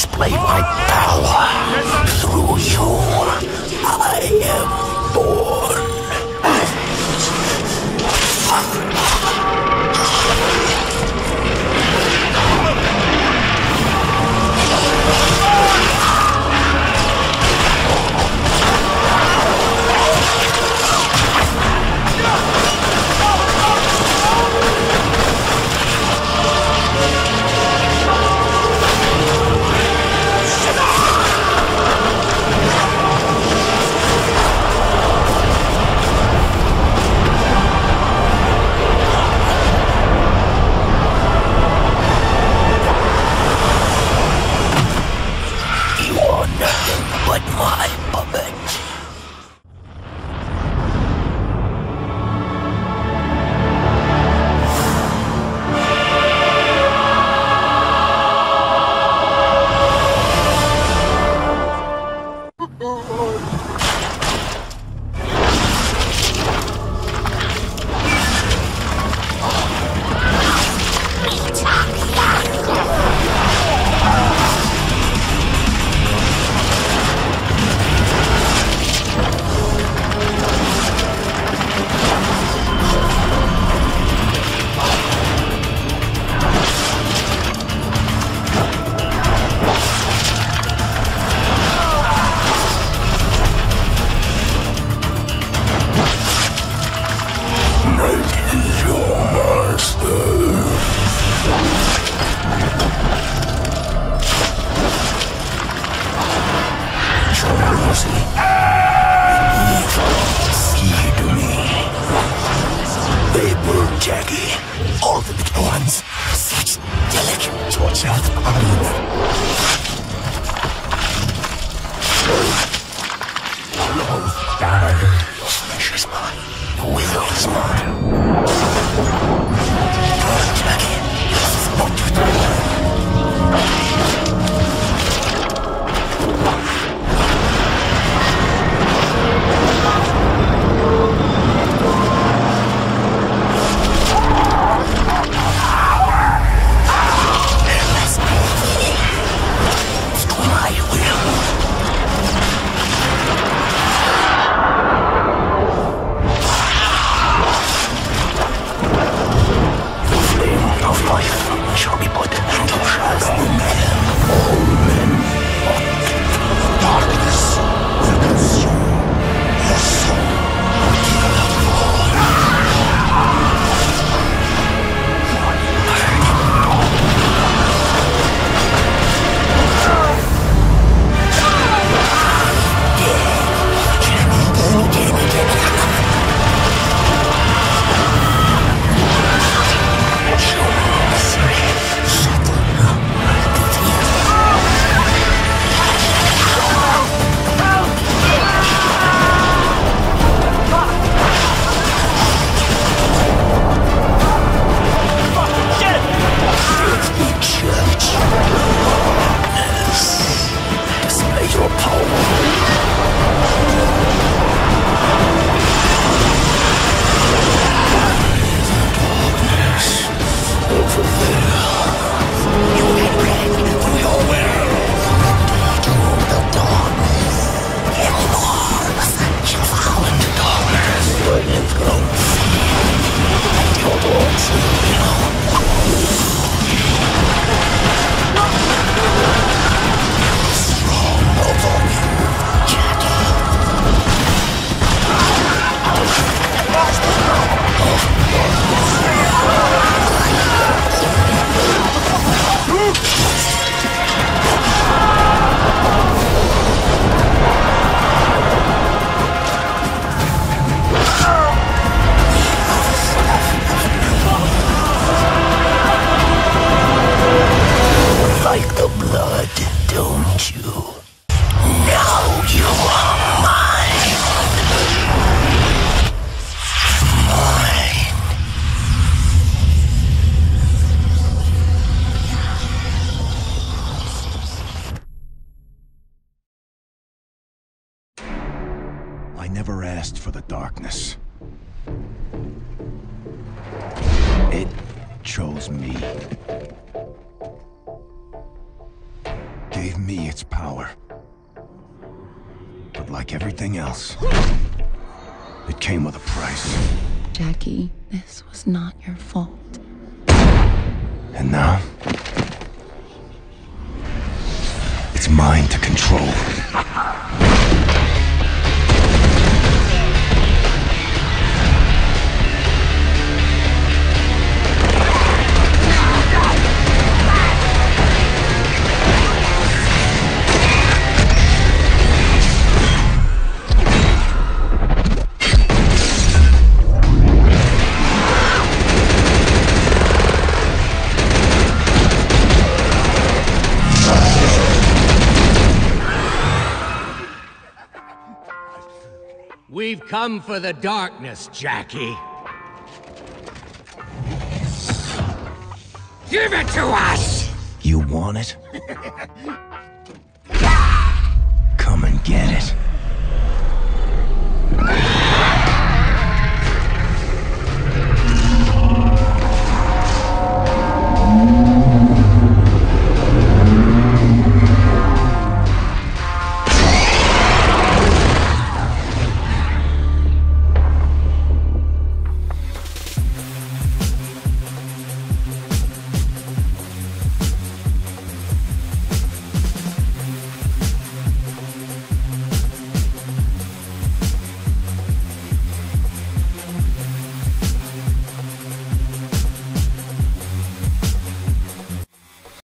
display my power. Through you, I am born. But my puppet. Jackie, all the big ones, such delicate tortured eyes. Love, die, your flesh is mine, your will is mine. Jackie, this is not your time. I never asked for the darkness. It chose me. Gave me its power. But like everything else, it came with a price. Jackie, this was not your fault. And now, it's mine to control. We've come for the darkness, Jackie. Give it to us! You want it?